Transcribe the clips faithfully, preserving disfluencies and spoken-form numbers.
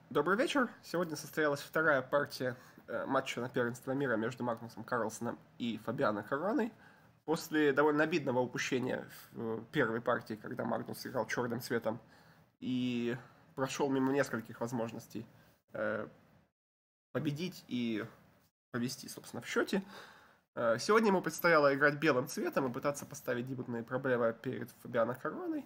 Добрый вечер. Сегодня состоялась вторая партия э, матча на первенство мира между Магнусом Карлсоном и Фабиано Каруаной. После довольно обидного упущения в э, первой партии, когда Магнус играл черным цветом и прошел мимо нескольких возможностей э, победить и повести, собственно, в счете, э, сегодня ему предстояло играть белым цветом и пытаться поставить дебютные проблемы перед Фабиано Каруаной.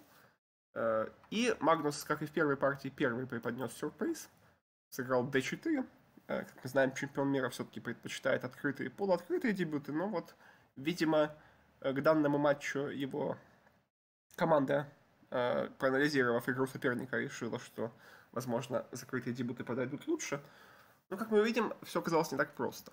И Магнус, как и в первой партии, первый преподнес сюрприз. Сыграл дэ четыре. Как мы знаем, чемпион мира все-таки предпочитает открытые и полуоткрытые дебюты, но вот, видимо, к данному матчу его команда, проанализировав игру соперника, решила, что, возможно, закрытые дебюты подойдут лучше. Но, как мы видим, все оказалось не так просто.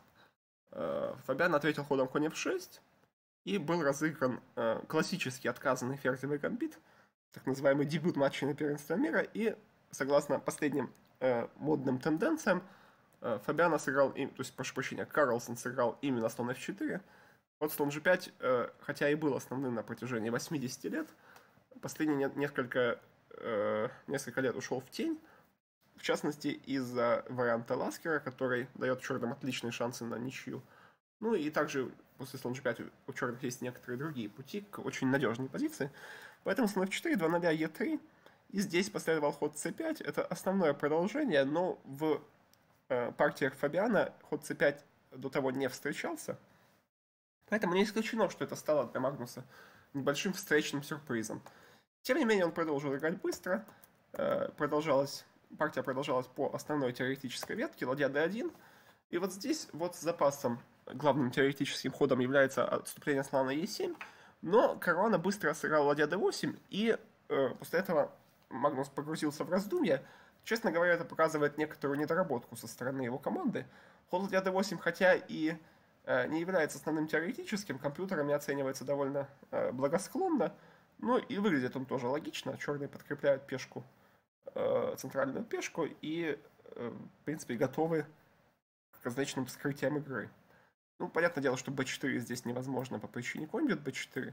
Фабиано ответил ходом конь эф шесть, и был разыгран классический отказанный ферзевый гамбит, так называемый дебют матча на первенство мира, и согласно последним э, модным тенденциям, э, Фабиано сыграл, им, то есть, прошу прощения, Карлсон сыграл именно слон эф четыре. Вот слон же пять, э, хотя и был основным на протяжении восьмидесяти лет, последние несколько, э, несколько лет ушел в тень, в частности, из-за варианта Ласкера, который дает черным отличные шансы на ничью. Ну и также после слон же пять у черных есть некоторые другие пути к очень надежной позиции. Поэтому слон эф четыре, два ноль, е три. И здесь последовал ход цэ пять. Это основное продолжение, но в э, партиях Фабиано ход цэ пять до того не встречался. Поэтому не исключено, что это стало для Магнуса небольшим встречным сюрпризом. Тем не менее, он продолжил играть быстро. Э, продолжалась, партия продолжалась по основной теоретической ветке, ладья дэ один. И вот здесь вот с запасом главным теоретическим ходом является отступление слона на е семь. Но Каруана быстро сыграл ладья дэ восемь, и э, после этого Магнус погрузился в раздумья. Честно говоря, это показывает некоторую недоработку со стороны его команды. Ход ладья дэ восемь, хотя и э, не является основным теоретическим, компьютерами оценивается довольно э, благосклонно, но и выглядит он тоже логично. Черные подкрепляют пешку, э, центральную пешку, и, э, в принципе, готовы к различным вскрытиям игры. Ну, понятное дело, что бэ четыре здесь невозможно по причине конь бьет бэ четыре.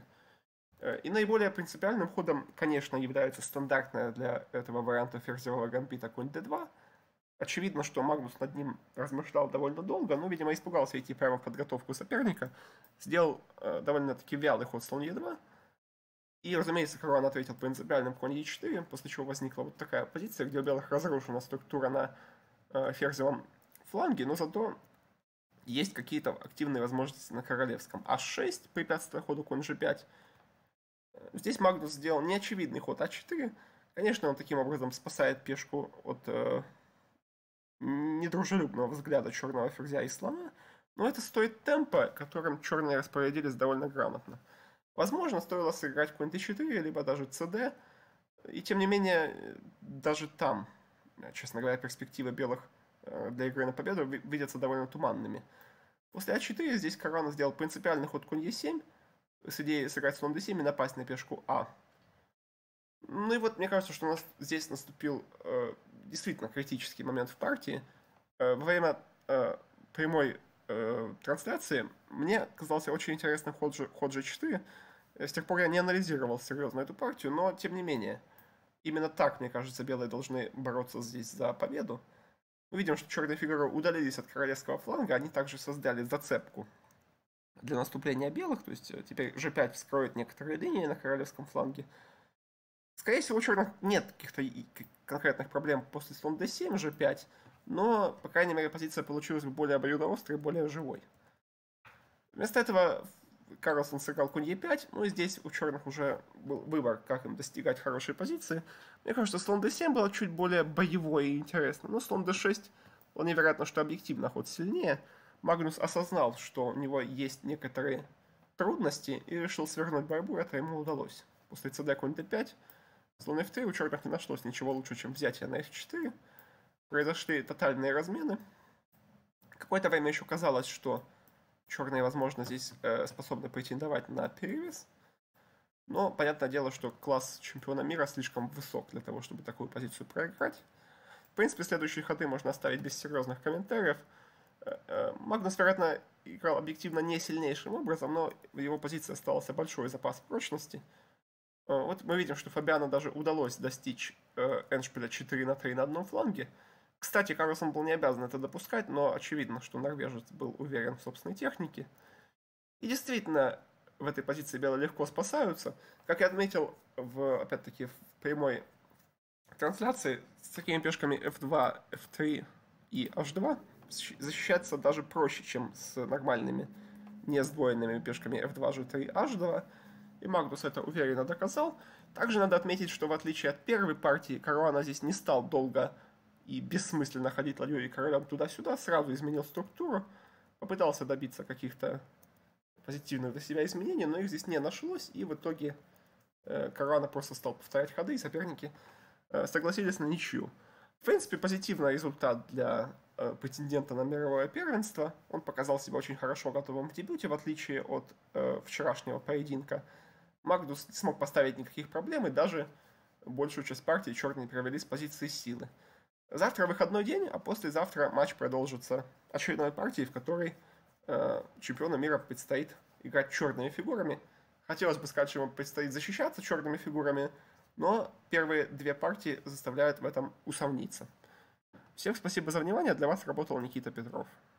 И наиболее принципиальным ходом, конечно, является стандартная для этого варианта ферзевого гамбита конь дэ два. Очевидно, что Магнус над ним размышлял довольно долго, но, видимо, испугался идти прямо в подготовку соперника. Сделал э, довольно-таки вялый ход слон е два. И, разумеется, Каруан ответил принципиальным конь е четыре, после чего возникла вот такая позиция, где у белых разрушена структура на э, ферзевом фланге, но зато есть какие-то активные возможности на королевском. аш шесть, препятствуя ходу конь же пять. Здесь Магнус сделал неочевидный ход а четыре. Конечно, он таким образом спасает пешку от э, недружелюбного взгляда черного ферзя и слона. Но это стоит темпа, которым черные распорядились довольно грамотно. Возможно, стоило сыграть конь дэ четыре, либо даже цэ-дэ. И тем не менее, даже там, честно говоря, перспективы белых для игры на победу видятся довольно туманными. После а четыре здесь Каруана сделал принципиальный ход конь е семь с идеей сыграть слон дэ семь и напасть на пешку А. Ну и вот мне кажется, что у нас здесь наступил э, действительно критический момент в партии. Э, во время э, прямой э, трансляции мне казался очень интересным ход, же, ход же четыре. С тех пор я не анализировал серьезно эту партию, но тем не менее, именно так, мне кажется, белые должны бороться здесь за победу. Мы видим, что черные фигуры удалились от королевского фланга, они также создали зацепку для наступления белых, то есть теперь же пять вскроет некоторые линии на королевском фланге. Скорее всего, у черных нет каких-то конкретных проблем после слон дэ семь, же пять, но, по крайней мере, позиция получилась бы более обоюдоострой, более живой. Вместо этого Карлсон сыграл конь е пять, ну и здесь у черных уже был выбор, как им достигать хорошей позиции. Мне кажется, слон дэ семь было чуть более боевой и интересно, но слон дэ шесть, он невероятно, что объективно ход сильнее. Магнус осознал, что у него есть некоторые трудности и решил свернуть борьбу, это ему удалось. После цэ-дэ конь дэ пять, слон эф три, у черных не нашлось ничего лучше, чем взятие на эф четыре. Произошли тотальные размены. Какое-то время еще казалось, что черные, возможно, здесь э, способны претендовать на перевес. Но, понятное дело, что класс чемпиона мира слишком высок для того, чтобы такую позицию проиграть. В принципе, следующие ходы можно оставить без серьезных комментариев. Магнус, вероятно, играл объективно не сильнейшим образом, но в его позиции остался большой запас прочности. Вот мы видим, что Фабиано даже удалось достичь эндшпиля четыре на три на одном фланге. Кстати, Карлсон был не обязан это допускать, но очевидно, что норвежец был уверен в собственной технике. И действительно, в этой позиции белые легко спасаются. Как я отметил, в, опять-таки, в прямой трансляции, с такими пешками эф два, эф три и эйч два защищаться даже проще, чем с нормальными, не сдвоенными пешками эф два, жэ три, эйч два. И Магнус это уверенно доказал. Также надо отметить, что в отличие от первой партии, Каруана здесь не стал долго и бессмысленно ходить ладьей и королем туда-сюда, сразу изменил структуру, попытался добиться каких-то позитивных для себя изменений, но их здесь не нашлось, и в итоге э, Каруана просто стал повторять ходы, и соперники э, согласились на ничью. В принципе, позитивный результат для э, претендента на мировое первенство. Он показал себя очень хорошо готовым в дебюте, в отличие от э, вчерашнего поединка. Магнус не смог поставить никаких проблем, и даже большую часть партии черные провели с позиции силы. Завтра выходной день, а послезавтра матч продолжится очередной партией, в которой э, чемпиону мира предстоит играть черными фигурами. Хотелось бы сказать, что ему предстоит защищаться черными фигурами, но первые две партии заставляют в этом усомниться. Всем спасибо за внимание. Для вас работал Никита Петров.